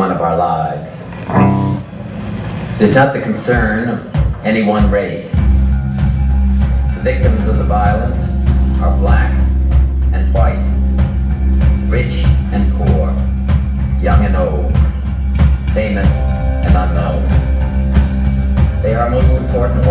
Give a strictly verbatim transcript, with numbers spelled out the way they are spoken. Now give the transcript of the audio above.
one of our lives. It is not the concern of any one race. The victims of the violence are black and white, rich and poor, young and old, famous and unknown. They are most important of